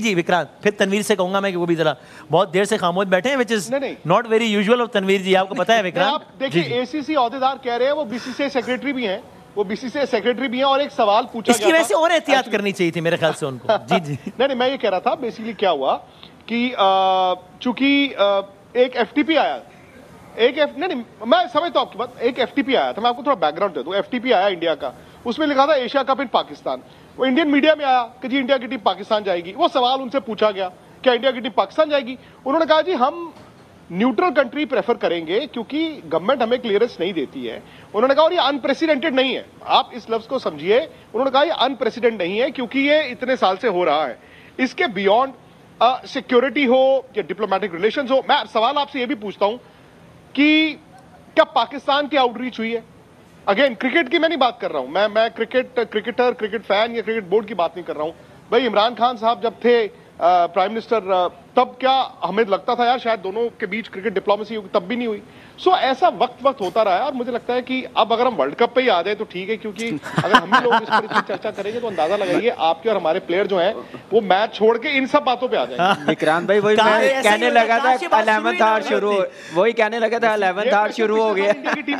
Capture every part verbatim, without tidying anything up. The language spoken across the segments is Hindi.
जी विक्रांत, फिर तनवीर से कहूंगा मैं कि वो भी जरा बहुत देर से खामोश बैठे हैं, which is not very usual of Tanvir ji, आपको पता है विक्रांत। आप देखिए एसीसी ओहदेदार कह रहे हैं, वो बीसीसीआई सेक्रेटरी भी हैं, वो बीसीसीआई सेक्रेटरी भी हैं, और एक सवाल पूछा इसकी वजह से और एहतियात करनी चाहिए थी मेरे ख्याल से उनको। जी जी नहीं नहीं, मैं ये कह रहा था बेसिकली क्या हुआ कि चूंकि एक एफटीपी आया, एक एफ नहीं नहीं मैं समझता हूं आपकी बात, एक एफटीपी आया था, मैं आपको थोड़ा बैकग्राउंड दे दूं। एफटीपी आया इंडिया का, उसमें लिखा था एशिया कप इन पाकिस्तान। वो इंडियन मीडिया में आया कि जी इंडिया की टीम पाकिस्तान जाएगी। वो सवाल उनसे पूछा गया क्या इंडिया की टीम पाकिस्तान जाएगी, उन्होंने कहा जी हम न्यूट्रल कंट्री प्रेफर करेंगे क्योंकि गवर्नमेंट हमें क्लियरेंस नहीं देती है। उन्होंने कहा और ये अनप्रेसिडेंटेड नहीं है, आप इस लफ्ज को समझिए। उन्होंने कहा ये अनप्रेसिडेंट नहीं है क्योंकि ये इतने साल से हो रहा है, इसके बियॉन्ड सिक्योरिटी हो या डिप्लोमेटिक रिलेशंस हो। मैं सवाल आपसे ये भी पूछता हूं कि क्या पाकिस्तान की आउटरीच हुई है? अगेन क्रिकेट की मैं नहीं बात कर रहा हूं, मैं मैं क्रिकेट क्रिकेटर क्रिकेट फैन या क्रिकेट बोर्ड की बात नहीं कर रहा हूं। भाई इमरान खान साहब जब थे प्राइम मिनिस्टर, तब क्या हमें लगता था यार शायद दोनों के बीच क्रिकेट डिप्लोमेसी होगी? तब भी नहीं हुई। सो so, ऐसा वक्त वक्त होता रहा है, और मुझे लगता है कि अब अगर हम वर्ल्ड कप पे ही आ जाए तो ठीक है, क्योंकि अगर हम ही लोग इस पर इतनी चर्चा करेंगे तो अंदाजा लगाइए आपके और हमारे प्लेयर जो हैं वो मैच छोड़ के इन सब बातों पे आ जाएंगे। विक्रांत भाई वही मैं कहने लगा था, इलेवेंथ आवर शुरू वही कहने लगा था इलेवेंथ आवर शुरू हो गया।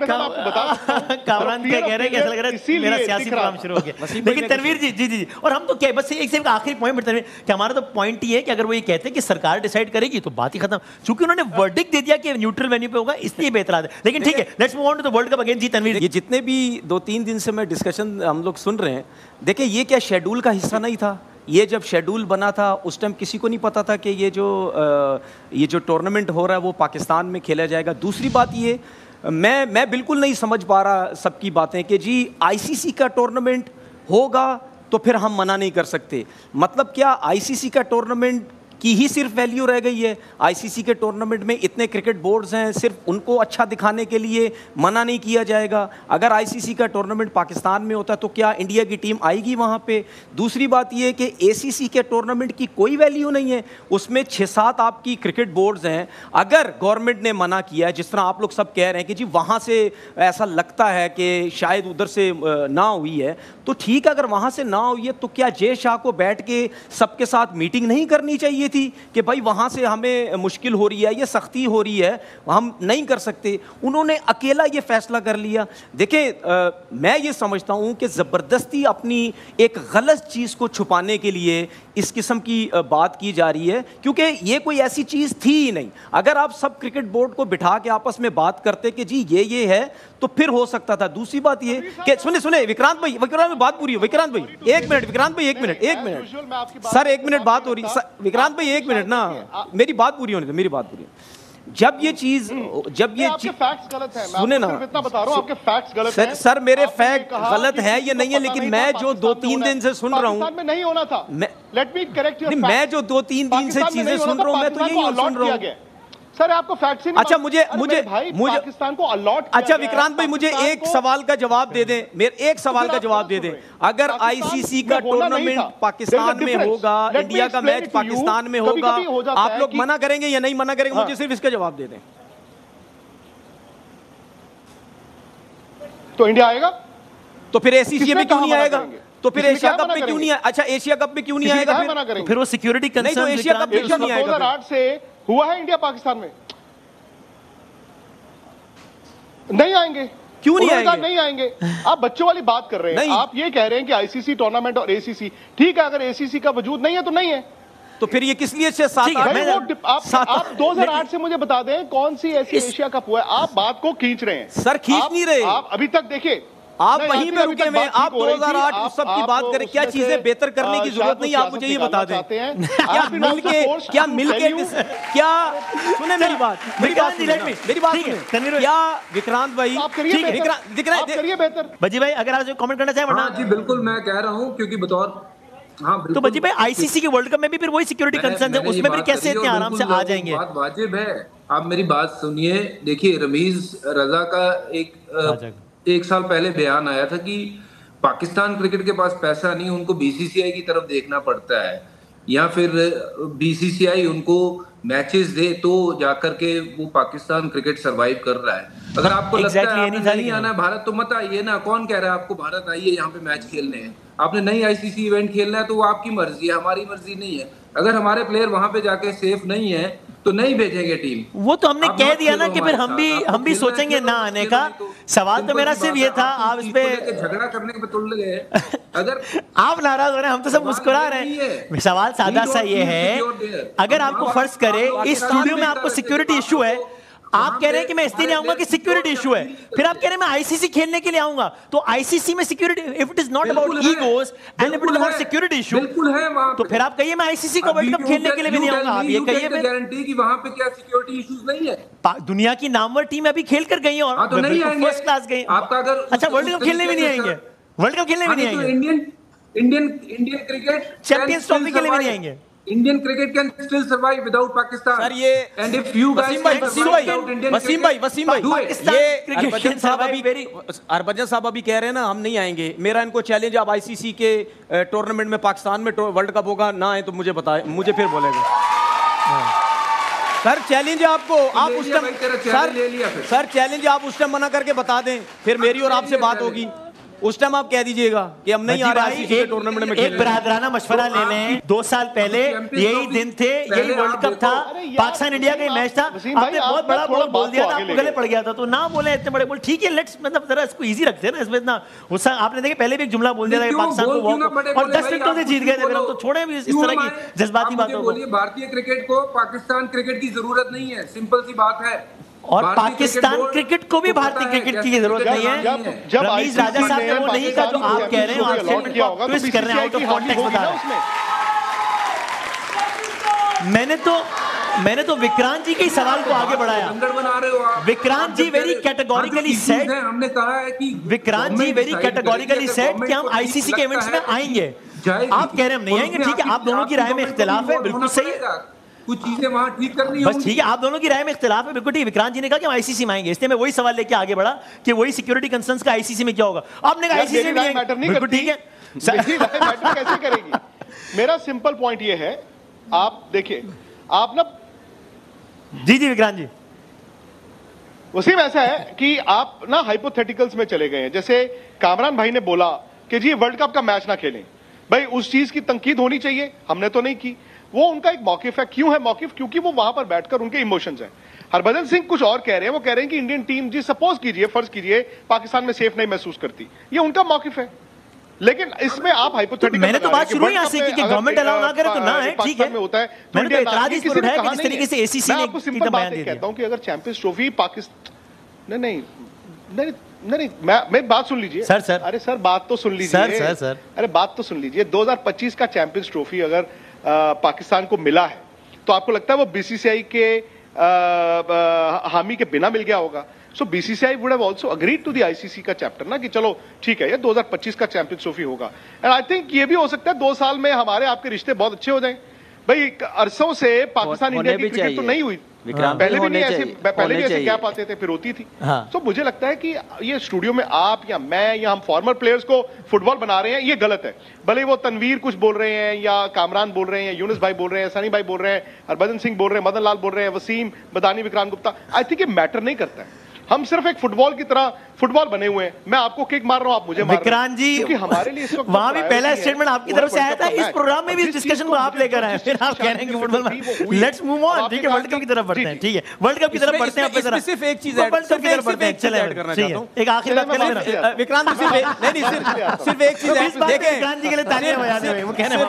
कामरान क्या कह रहे हैं कि ऐसा लग रहा है मेरा सियासी प्रोग्राम शुरू हो गया। लेकिन तनवीर जी जी जी और हम तो क्या बस एक सिर्फ आखिरी पॉइंट तनवीर कि हमारा तो पॉइंट ही है कि अगर वो ये कहते हैं कि सरकार डिसाइड करेगी तो बात ही खत्म, क्योंकि उन्होंने वर्डिक्ट दे दिया कि न्यूट्रल वेन्यू पे होगा, इसलिए बेहतर है। लेकिन ठीक है, let's move on to the world cup again. जी तनवीर, ये जितने भी दो तीन दिन से मैं डिस्कशन हम लोग सुन रहे हैं, देखिए ये क्या शेड्यूल का हिस्सा नहीं था? ये जब शेड्यूल बना था उस टाइम किसी को नहीं पता था कि ये जो ये जो टूर्नामेंट हो रहा है वो पाकिस्तान में खेला जाएगा। दूसरी बात ये मैं मैं बिल्कुल नहीं समझ पा रहा सबकी बातें कि जी आईसीसी का टूर्नामेंट होगा तो फिर हम मना नहीं कर सकते। मतलब क्या आईसीसी का टूर्नामेंट की ही सिर्फ वैल्यू रह गई है? आईसीसी के टूर्नामेंट में इतने क्रिकेट बोर्ड्स हैं, सिर्फ उनको अच्छा दिखाने के लिए मना नहीं किया जाएगा? अगर आईसीसी का टूर्नामेंट पाकिस्तान में होता तो क्या इंडिया की टीम आएगी वहाँ पे? दूसरी बात ये कि एसीसी के टूर्नामेंट की कोई वैल्यू नहीं है, उसमें छः सात आपकी क्रिकेट बोर्ड्स हैं। अगर गवर्नमेंट ने मना किया है, जिस तरह आप लोग सब कह रहे हैं कि जी वहाँ से ऐसा लगता है कि शायद उधर से ना हुई है, तो ठीक है, अगर वहाँ से ना हुई है तो क्या जय शाह को बैठ के सबके साथ मीटिंग नहीं करनी चाहिए थी कि भाई वहाँ से हमें मुश्किल हो रही है, ये सख्ती हो रही है, हम नहीं कर सकते? उन्होंने अकेला ये फैसला कर लिया। देखें, मैं ये समझता हूँ कि ज़बरदस्ती अपनी एक गलत चीज़ को छुपाने के लिए इस किस्म की बात की जा रही है, क्योंकि ये कोई ऐसी चीज़ थी ही नहीं। अगर आप सब क्रिकेट बोर्ड को बिठा के आपस में बात करते कि जी ये ये है तो फिर हो सकता था। दूसरी बात ये कि सुने सुने विक्रांत भाई, विक्रांत भाई बात पूरी हो। विक्रांत भाई एक मिनट, विक्रांत भाई एक मिनट, एक मिनट सर, एक मिनट बात हो रही। विक्रांत भाई एक मिनट ना, मेरी बात पूरी होने दो, मेरी बात पूरी। जब ये चीज जब ये आपके फैक्ट्स गलत हैं, सुने ना, इतना बता रहा हूं आपके फैक्ट्स गलत सर, हैं। सर मेरे फैक्ट गलत है ये नहीं है, लेकिन मैं जो दो तीन दिन से सुन रहा हूँ, में नहीं होना था। लेट मी करेक्ट योर, मैं जो दो तीन दिन से चीजें सुन रहा हूँ मैं तो यही सुन रहा हूँ। सर आपको फैक्ट्स ही नहीं। अच्छा मुझे मुझे मुझे पाकिस्तान को अलॉट। अच्छा विक्रांत भाई मुझे एक सवाल का जवाब दे दें, मेरे एक सवाल का जवाब दे दें। अगर आईसीसी का टूर्नामेंट पाकिस्तान में होगा, इंडिया का मैच पाकिस्तान में होगा, आप लोग मना करेंगे या नहीं मना करेंगे? मुझे सिर्फ इसका जवाब दे दें। तो इंडिया आएगा तो फिर एसीसी में क्यों नहीं आएगा? तो फिर एशिया कप में क्यों नहीं आएगा? अच्छा एशिया कप में क्यों नहीं आएगा? फिर फिर वो सिक्योरिटी कंसर्न नहीं, तो एशिया कप में क्यों नहीं आएगा? दो हज़ार आठ से हुआ है इंडिया पाकिस्तान में, नहीं आएंगे। क्यों नहीं आएंगे? नहीं आएंगे। आप बच्चों वाली बात कर रहे हैं। आप ये कह रहे हैं कि आईसीसी टूर्नामेंट और एसीसी, ठीक है, अगर एसीसी का वजूद नहीं है तो नहीं है, तो फिर ये किस लिए से सात आठ में आप, आप दो हज़ार आठ से मुझे बता दें कौन सी ऐसी एशिया कप हुआ है? आप बात को खींच रहे हैं सर, खींच नहीं रहे आप अभी तक। देखिए आप वहीं पे रुके हुए, आप दो हज़ार आठ उस सब की बात करें। क्या चीजें बेहतर करने की जरूरत नहीं, आप मुझे ये बता दें। क्या मिलके क्या मिलके क्या सुने मेरी बात, मेरी बात मेरी बात सुने क्या विक्रांत भाई? ठीक है विक्रांत करिए बेहतर। बजी भाई अगर आप कमेंट करना चाहें वरना। जी बिल्कुल मैं कह रहा हूँ क्योंकि बतौर हाँ तो बजी भाई आईसीसी के वर्ल्ड कप में भी फिर वही सिक्योरिटी कंसर्न है, उसमें फिर कैसे इतने आराम से आ जाएंगे? बात वाजिब है। आप मेरी बात सुनिए। देखिए रमीज रजा का एक एक साल पहले बयान आया था कि पाकिस्तान क्रिकेट के पास पैसा नहीं, उनको बीसीसीआई की तरफ देखना पड़ता है। या फिर बीसीसीआई उनको मैचेस दे तो जाकर के वो पाकिस्तान क्रिकेट सरवाइव कर रहा है। अगर आपको exactly लगता है आपने नहीं, नहीं आना भारत तो मत आइए ना, कौन कह रहा है आपको भारत आइए यहाँ पे मैच खेलने हैं। आपने नई आईसीसी इवेंट खेलना है तो वो आपकी मर्जी है, हमारी मर्जी नहीं है। अगर हमारे प्लेयर वहां पे जाके सेफ नहीं है तो नहीं भेजेंगे टीम। वो तो हमने कह दिया ना कि फिर हम भी हम भी सोचेंगे ना आने का। सवाल तो मेरा सिर्फ ये था, आप इस पे झगड़ा करने पे तुल गए। अगर आप नाराज हो रहे हैं, हम तो सब मुस्कुरा रहे हैं। सवाल सादा सा ये है, अगर आपको फर्ज करे इस स्टूडियो में आपको सिक्योरिटी इशू है, आप कह रहे हैं कि मैं इसलिए नहीं आऊंगा कि सिक्योरिटी इशू है, फिर आप कह रहे हैं मैं आईसीसी खेलने के लिए आऊंगा, तो आईसीसी में security, if it is not about egos and if it is about security issue, बिल्कुल है वहां, तो फिर आप कहिए मैं आईसीसी को वर्ल्ड कप खेलने के लिए भी नहीं आऊंगा। आप ये कहिए गारंटी कि वहां पे क्या सिक्योरिटी इश्यूज नहीं है। दुनिया की नामवर टीम अभी खेल कर गई और तो नहीं आएंगे, फर्स्ट क्लास गई। आपका अगर अच्छा वर्ल्ड कप खेलने भी नहीं आएंगे, वर्ल्ड कप खेलने भी नहीं आएंगे, Indian Indian Indian cricket champions trophy के लिए भी नहीं आएंगे। Indian cricket can still survive without Pakistan. Sir ये and if you guys Wasim भाई वसीम भाई वसीम भाई वसीम भाई ये हरभजन साहब अभी हरभजन साहब अभी कह रहे हैं ना हम नहीं आएंगे। मेरा इनको चैलेंज, आप आईसीसी के टूर्नामेंट में पाकिस्तान में वर्ल्ड कप होगा ना आए तो मुझे बताएं, मुझे फिर बोलेगा। सर चैलेंज है आपको, आप उस टाइम सर सर चैलेंज आप उस टाइम मना करके बता दें, फिर मेरी और आपसे बात होगी। उस टाइम आप कह दीजिएगा कि हम नहीं आ रहे हैं टूर्नामेंट में। एक बरादराना मशवरा ले लें, दो साल पहले यही दिन थे, यही वर्ल्ड कप था, पाकिस्तान इंडिया का मैच था, आपने बहुत बड़ा बोल बोल दिया था, आपको गले पड़ गया था, तो ना बोले इतने बड़े बोल। ठीक है लेट्स, मतलब जरा इसको इजी रखते हैं ना, इसमें इतना गुस्सा। आपने देखिए पहले भी एक जुमला बोल दिया था पाकिस्तान को वॉक, और दस मिनटों से जीत गए थे, फिर हम तो छोड़े भी इस तरह की जज्बाती बातों को। भारतीय क्रिकेट को पाकिस्तान क्रिकेट की जरूरत नहीं है, सिंपल सी बात है। और पाकिस्तान क्रिकेट को भी भारतीय क्रिकेट की जरूरत नहीं है। जब रमीज राजा साहब ने वो नहीं कहा जो आप कह रहे हैं, ट्विस्ट कर रहे हैं, आउट ऑफ कॉन्टेक्स्ट बता रहे हैं। मैंने तो मैंने तो विक्रांत जी के सवाल को आगे बढ़ाया। बना रहे हो आप। Vikrant ji very categorically said, हमने कहा है कि Vikrant ji very categorically said कि हम आईसीसी के इवेंट्स में आएंगे। आप कह रहे हैं हम नहीं आएंगे, ठीक है, आप दोनों की राय में इख्तिलाफ है, बिल्कुल सही है, कुछ चीजें वहां ठीक करनी बस ठीक है, आप दोनों की राय में इख्तिलाफ है, बिल्कुल ठीक। विक्रांत जी ने कहा कि हम आईसीसी में आएंगे, इसलिए मैं वही सवाल लेके आगे बढ़ा कि वही सिक्योरिटी कंसर्न्स का आईसीसी में क्या होगा। आपने कहा आईसीसी में आएंगे, बिल्कुल ठीक है, मैटर कैसे करेगी। मेरा सिंपल पॉइंट ये है, आप देखिए, आप ना जी जी विक्रांत जी, वसीम ऐसा है कि आप ना हाइपोथेटिकल्स में चले गए हैं। जैसे कामरान भाई ने बोला कि जी वर्ल्ड कप का मैच ना खेलें, भाई उस चीज की तंकीद होनी चाहिए, हमने तो नहीं की, वो उनका एक मौकिफ है। क्यों है मौकिफ? क्योंकि वो वहां पर बैठकर उनके इमोशंस हैं। हरभजन सिंह कुछ और कह रहे हैं, वो कह रहे हैं कि इंडियन टीम जी सपोज कीजिए, फर्ज कीजिए पाकिस्तान में सेफ नहीं महसूस करती, ये उनका मौकिफ है। लेकिन इसमें आप हाइपोथेटिकल, मैंने तो बात शुरू ही से की कि गवर्नमेंट अलाउ ना करे तो ना है, ठीक है, में होता है। मैंने तो इतराज इस पर उठाया कि जिस तरीके से एसीसी ने आपको सिंपल बात कहता हूं कि अगर चैंपियंस ट्रॉफी पाकिस्तान नहीं नहीं नहीं नहीं मैं मैं बात सुन लीजिए सर सर अरे सर बात तो सुन लीजिए सर सर सर अरे बात तो सुन लीजिए। दो हज़ार पच्चीस का चैंपियंस ट्रॉफी अगर आ, पाकिस्तान को मिला है तो आपको लगता है वो बीसीसीआई के आ, आ, हामी के बिना मिल गया होगा? So BCCI would have also agreed to the ICC का चैप्टर ना कि चलो ठीक है ये दो हज़ार पच्चीस का चैंपियंस ट्रॉफी होगा। एंड आई थिंक ये भी हो सकता है दो साल में हमारे आपके रिश्ते बहुत अच्छे हो जाएं। भाई अरसों से पाकिस्तान इंडिया की क्रिकेट तो नहीं हुई, हाँ। पहले भी नहीं ऐसे पहले भी ऐसे गैप आते थे, फिर होती थी। हाँ। तो मुझे लगता है कि ये स्टूडियो में आप या मैं या हम फॉर्मर प्लेयर्स को फुटबॉल बना रहे हैं, ये गलत है। भले वो तनवीर कुछ बोल रहे हैं या कामरान बोल रहे हैं, यूनुस भाई बोल रहे हैं, सनी भाई बोल रहे हैं, हरभजन सिंह बोल रहे हैं, मदन लाल बोल रहे हैं, वसीम बदानी, विक्रांत गुप्ता, आई थिंक ये मैटर नहीं करता है। हम सिर्फ एक फुटबॉल की तरह फुटबॉल बने हुए हैं। मैं आपको किक मार रहा हूं, आप मुझे मार रहे हैं। विक्रांत जी, क्योंकि हमारे लिए इस वक्त वहां भी पहला स्टेटमेंट आपकी तरफ से आया था, इस प्रोग्राम में भी इस डिस्कशन को आप लेकर आए, फिर आप कह रहे हैं कि फुटबॉल लेट्स मूव ऑन। ठीक है, वर्ल्ड कप की तरफ बढ़ते हैं, ठीक है, वर्ल्ड कप की तरफ बढ़ते हैं। आप जरा सिर्फ एक चीज वर्ल्ड कप की तरफ बढ़ते हैं, चले ऐड करना चाहता हूं, एक आखिरी बात कर लेना विक्रांत जी, सिर्फ नहीं नहीं सिर्फ सिर्फ एक चीज है, देखिए विक्रांत जी के लिए तालियां बजा दें, वो कहने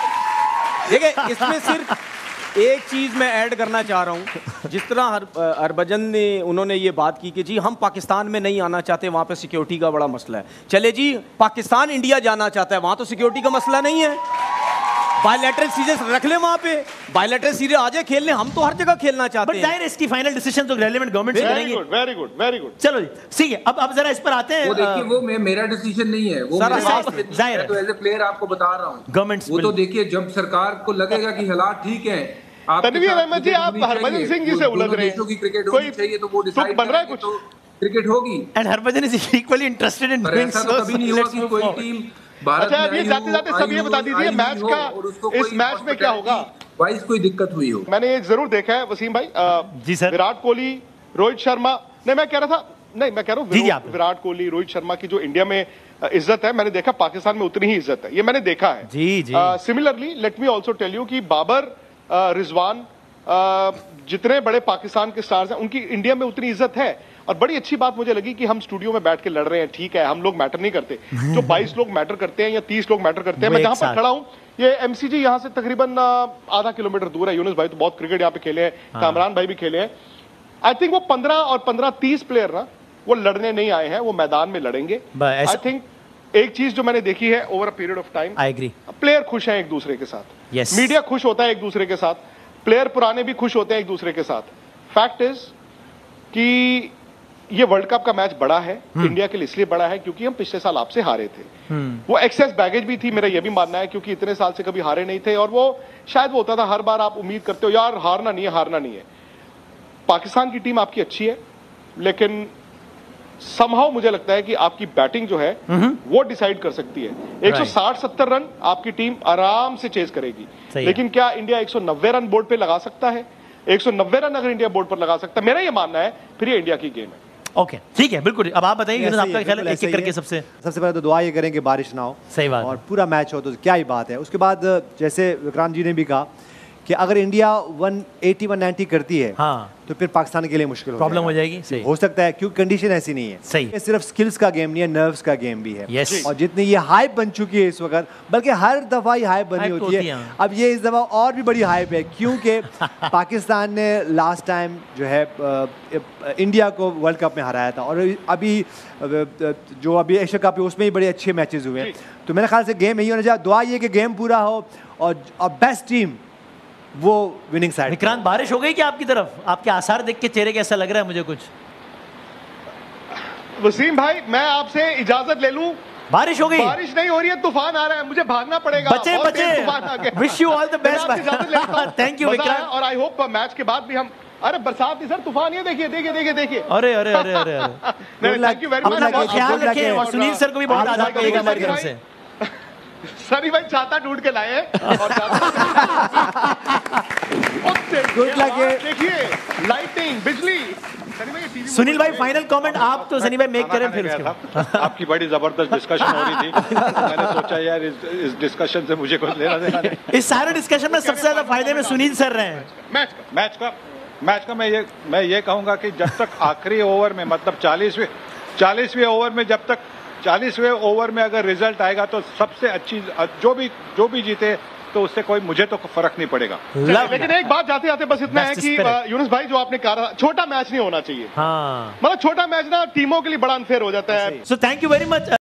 देखिए इसमें सिर्फ एक चीज मैं ऐड करना चाह रहा हूं। जिस तरह हर हरभजन ने उन्होंने ये बात की कि जी हम पाकिस्तान में नहीं आना चाहते, वहां पे सिक्योरिटी का बड़ा मसला है। चले जी पाकिस्तान इंडिया जाना चाहता है, वहां तो सिक्योरिटी का मसला नहीं है, बायलैटरल सीरीज रख ले वहां पे, बायलैटरल सीरीज आ जाए खेलने, हम तो हर जगह खेलना चाहते हैं। जाहिर इसकी फाइनल डिसीजन तो रेलेवेंट गवर्नमेंट से करेंगे। Very good very good. चलो जी ठीक है, अब अब जरा इस पर आते हैं। वो देखिए वो मैं मेरा डिसीजन नहीं है, वो जाहिर है, तो एज ए प्लेयर आपको बता रहा हूं गवर्नमेंट वो तो देखिए जब सरकार को लगेगा कि हालात ठीक है। तनवीर अहमद जी, आप हरभजन सिंह जी से उलझ रहे हैं, की क्रिकेट होनी चाहिए तो वो डिसाइड बन रहा है कुछ, क्रिकेट होगी। And Harbhajan is equally interested in doing so. कभी नहीं हुआ कि कोई टीम भारत अच्छा, में ये जाते जाते सब ये बता दीजिए मैच का, इस मैच में क्या होगा, वाइस कोई दिक्कत हुई हो। मैंने ये जरूर देखा है वसीम भाई, जी सर, विराट कोहली, रोहित शर्मा, नहीं मैं कह रहा था, नहीं मैं कह रहा हूँ विराट कोहली, रोहित शर्मा की जो इंडिया में इज्जत है, मैंने देखा पाकिस्तान में उतनी ही इज्जत है, ये मैंने देखा है। जी जी। Similarly let me also tell you कि बाबर, रिजवान, जितने बड़े पाकिस्तान के स्टार्स हैं उनकी इंडिया में उतनी इज्जत है। और बड़ी अच्छी बात मुझे लगी कि हम स्टूडियो में बैठ के लड़ रहे हैं, ठीक है, हम लोग मैटर नहीं करते, जो बाईस लोग मैटर करते हैं या तीस लोग मैटर करते हैं। मैं जहां पर खड़ा हूं, ये एमसीजी यहाँ से तकरीबन आधा किलोमीटर दूर है। यूनुस भाई तो बहुत क्रिकेट यहाँ पे खेले हैं, कामरान भाई भी खेले हैं। आई थिंक वो पंद्रह और पंद्रह तीस प्लेयर ना, वो लड़ने नहीं आए हैं, वो मैदान में लड़ेंगे। आई थिंक एक चीज जो मैंने देखी है over a period of time, I agree, player खुश हैं एक दूसरे के साथ, yes. मीडिया खुश होता है एक दूसरे के साथ, प्लेयर पुराने भी खुश होते हैं एक दूसरे के साथ। फैक्ट इज कि ये वर्ल्ड कप का मैच बड़ा है, इंडिया के लिए इसलिए बड़ा है क्योंकि हम पिछले साल आपसे हारे थे। वो एक्सेस बैगेज भी थी, मेरा ये भी मानना है, क्योंकि इतने साल से कभी हारे नहीं थे। और वो शायद वो होता था, हर बार आप उम्मीद करते हो यार हारना नहीं है, हारना नहीं है। पाकिस्तान की टीम आपकी अच्छी है, लेकिन समहाउ मुझे लगता है कि आपकी बैटिंग जो है वो डिसाइड कर सकती है। एक सौ साठ सत्तर रन आपकी टीम आराम से चेज करेगी, लेकिन क्या इंडिया एक सौ नब्बे रन बोर्ड पे लगा सकता है? एक सौ नब्बे रन अगर इंडिया बोर्ड पर लगा सकता है, मेरा ये मानना है, फिर ये इंडिया की गेम है। ओके okay, ठीक है, बिल्कुल। अब आप बताइए आपका ख्याल है, एक एक करके सबसे सबसे पहले तो दुआ ये करें कि बारिश ना हो, सही बात, और पूरा मैच हो तो क्या ही बात है। उसके बाद जैसे विक्रांत जी ने भी कहा कि अगर इंडिया एक सौ अस्सी एक सौ नब्बे करती है, हाँ, तो फिर पाकिस्तान के लिए मुश्किल प्रॉब्लम हो जाएगी। सही हो सकता है, क्योंकि कंडीशन ऐसी नहीं है। सही, ये सिर्फ स्किल्स का गेम नहीं है, नर्व्स का गेम भी है। yes. और जितनी ये हाइप बन चुकी है इस वक्त, बल्कि हर दफा ये हाइप बनी होती है, अब ये इस दफा और भी बड़ी हाइप है, क्योंकि पाकिस्तान ने लास्ट टाइम जो है इंडिया को वर्ल्ड कप में हराया था, और अभी जो अभी एशिया कप है उसमें ही बड़े अच्छे मैचेस हुए हैं। तो मेरे ख्याल से गेम यही होना चाहिए। दुआ ये कि गेम पूरा हो और बेस्ट टीम वो विनिंग साइड। विक्रांत, बारिश हो गई क्या आपकी तरफ? आपके आसार देख के चेहरे कैसा लग रहा है मुझे कुछ। वसीम भाई, मैं आपसे इजाजत ले लूं, बारिश हो गई? बारिश नहीं हो रही है, तूफान आ रहा है, मुझे भागना पड़ेगा। बचे बचे, wish you all the best. Thank you Vikrant, और आई होप मैच के बाद भी हम, अरे बरसात नहीं सर, तूफान ये देखिए देखिए देखिए देखिए। अरे अरे अरे अरे थैंक यू वेरी मच, ख्याल रखिए, और सुनील सर को भी बहुत आभार करिएगा हमारी तरफ से। सनी भाई छाता ढूंढ के लाए हैं और गुड लक। देखिए लाइटिंग, बिजली। सुनील भाई फाइनल कमेंट आप तो सनी भाई मेक करें फिर उसके बाद। आपकी बड़ी जबरदस्त डिस्कशन हो रही थी, मैंने सोचा यार इस, इस डिस्कशन से मुझे कुछ लेना देना नहीं। इस सारे डिस्कशन में सबसे ज्यादा फायदे में सुनील सर रहे हैं। मैच का मैच का मैच का मैं ये मैं ये कहूंगा कि जब तक आखिरी ओवर में, मतलब चालीसवें चालीसवें ओवर में, जब तक चालीसवें ओवर में अगर रिजल्ट आएगा तो सबसे अच्छी, जो भी जो भी जीते तो उससे कोई, मुझे तो फर्क नहीं पड़ेगा। लेकिन एक बात जाते जाते बस इतना है कि यूनुस भाई जो आपने कहा, छोटा मैच नहीं होना चाहिए। हाँ, मतलब छोटा मैच ना टीमों के लिए बड़ा अनफेयर हो जाता है। So thank you very much.